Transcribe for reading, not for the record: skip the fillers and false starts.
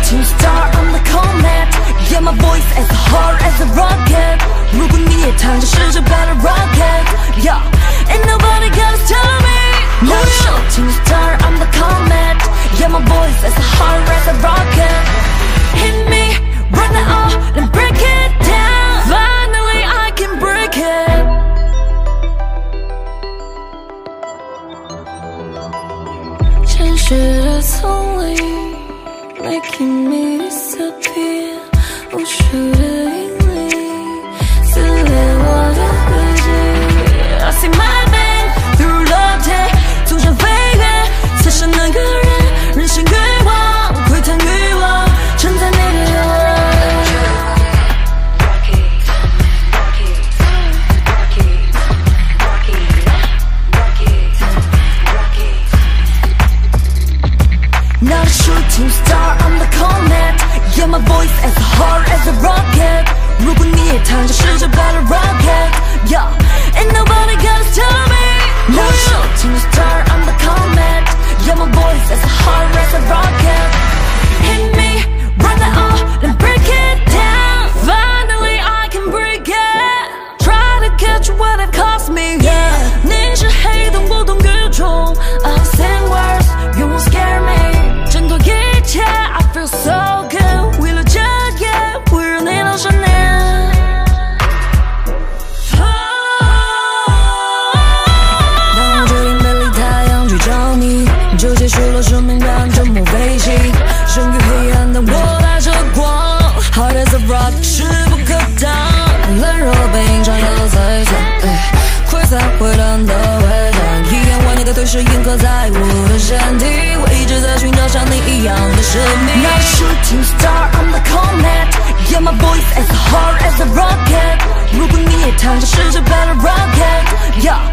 shooting star on the comet. Yeah, my voice as hard as a rocket. 如果你也弹着是这 better rocket. Yeah, ain't nobody gonna stop me. Now shooting star on the comet. Yeah, my voice as hard as a rocket. Hit me right now and break it down. Finally I can break it.真实的丛林 Making me disappear. 无数的引力撕裂我的轨迹。 I see my man through the day. 纵身飞跃，此时那个人，人生欲望，窥探欲望，承载你的愿望。Not a shooting star, I'm the comet. Yeah, my voice as hard as a rocket. 如果你也弹着是这 better rocket. Yeah, ain't nobody gonna stop me. Not a shooting star, I'm the comet. Yeah, my voice as hard as a rocket. Hit me right now and break it down. Finally I can break it. Try to catch what it cost me. Yeah, 你是黑洞不同宇宙。I'll send words, you won't scare me. 挣脱一切 I feel so good. 为了这夜，会让你到想念。当我决定背离太阳去找你，就结束了生命般沉默飞行。生于黑暗，但我带着光。Hard as a rock， 势不可挡。冷若冰，常有摧残。溃散会冷的微寒，一眼万年的对视印刻在我的身体。我一直在寻找像你一样的生命。Not a shooting star, I'm the comet. Yeah, my voice as hard as a rocket. 如果你也弹着是这 better rocket. Yeah,